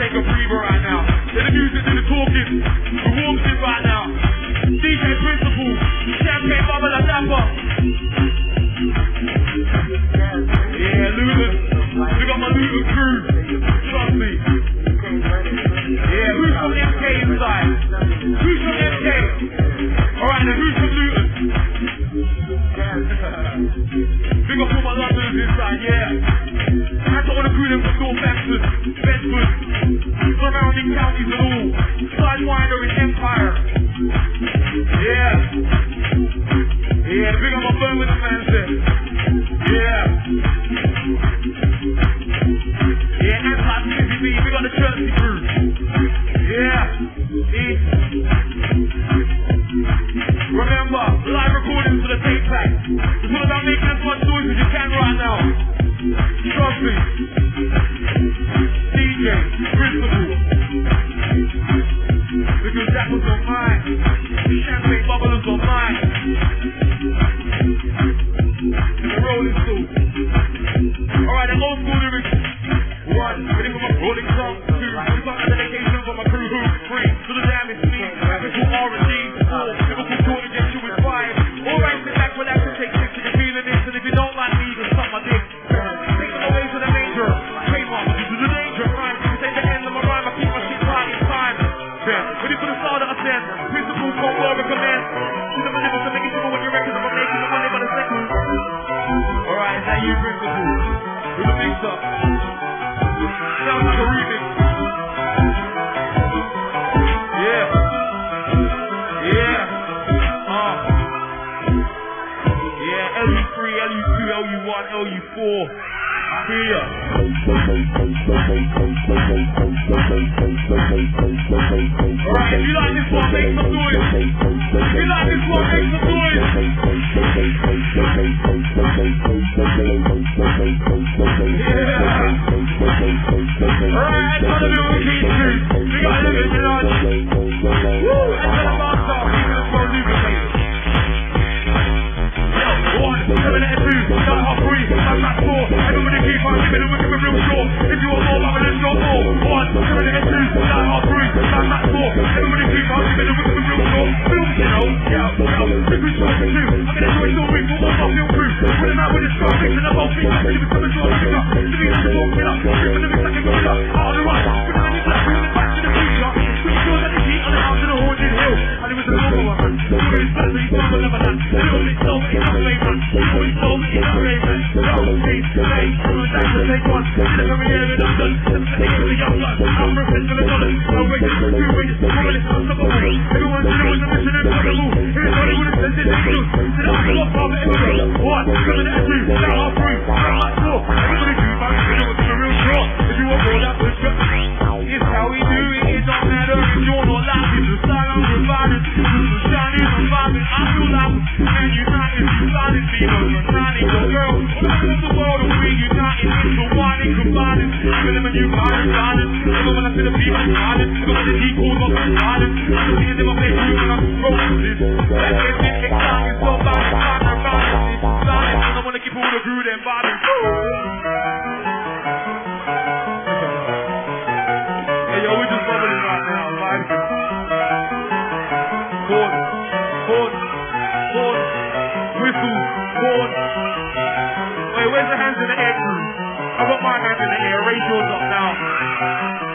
take a breather right now. Let the music do the talking. The warmth it right now. DJ Principal, Champagne Bubble and Dapper. Yeah, Luton. We got my Luton crew. Trust me. Yeah, who's from MK inside? Who's from MK? Alright then, who's from Luton? Big up all my Londoners inside, yeah. That's all the crew them from North Bedford, surrounding counties and all. Sidewinder in Empire. Yeah. Yeah, big up my Birmingham fans there. Yeah. Yeah, anti-PCB, big up the Chelsea crew. Yeah. Remember, live recordings for the tape pack. It's all about making as much noise as you can right now. Trust me. DJ, Principal. Because that was on mine. Champagne Bubble was on mine. The Rolling Stone. Alright, the old school lyrics. 1, ready for my rolling song. 2, this is my dedication for my crew who's free. So the damn is me. Rapping for R&D. 4, Liverpool Jordan gets you with 5. Alright, sit back, relax and take 6 if you're feeling this. And if you don't like me, you can suck my dick. Take them away to the danger. Trademark, to the danger. Rhyme, you take the end of my rhyme. I keep my shit right in time. Ready for the start that I said. Principal, combo, recommend. You never ever to make it simple when you reckon I'm making the money by the second. Alright, is that you, Principal? Who the mix up? Sounds like a remix. Yeah. Yeah. Yeah, LU3, LU2, LU1, LU4. Here. Alright, if you like this one, make some noise. If you like this one, make some noise. Yeah. Alright, that's what I'm doing with these two. We got a little bit of lunch. Woo, that's what I'm about to start. Keep it for lubricated. Yo, 1, 7 and 2, start off 3, start back 4. Everybody keep on giving it, we're real short. If you want more, let's go more. 1, 7 and 2, start off 3, start back 4. Everybody keep on giving it, we're real short. Feel me, you know, if we talk to 2, I'm gonna do it so big for all my feel crew. Put them out with this strong mix and I'm all feet. I'm gonna become a short nigga. To be able to talk it up, ripping the mix like a gorilla. Out of the run, put them in the black, bring it back to the future. We sure that the heat on the house in the haunted hill. And it was a normal one, man. Doing his best, he's from Lebanon. Little bit slow, but he's not late, man. Always slow, but he's not late, man. Yo, please, play, from the time to take one. Get it over here in London. Let's get it to the young blood. I'm repping for the dollars. No wages, 2 wages, 4 wages, I'm top of the way. Everyone's doing the mission and for the move. Here's what he would have said, this is good. Sit up, go up, I'm everywhere. 1, 7 and 2, down off 3, down off 4. Everybody keep on giving it, we're doing real short. If you want more, that's the it's how we do it, it don't matter if you're not laughing. The style I'm providing, the shining, I'm vibing. I feel like and united, united people, united your girl. All over the world, we're united, into whining, combining. Even if you find it, even when I see the people smiling, so that the heat calls up and smiling. I'm seeing them up there, when I'm rolling this. That gets me excited, so bad, it's silent, and I wanna keep all the crew them vibing. Yo, we're just bubbling right now, like horn, whistle, horn. Wait, where's the hands in the air crew? I got my hands in the air, raise yours up now.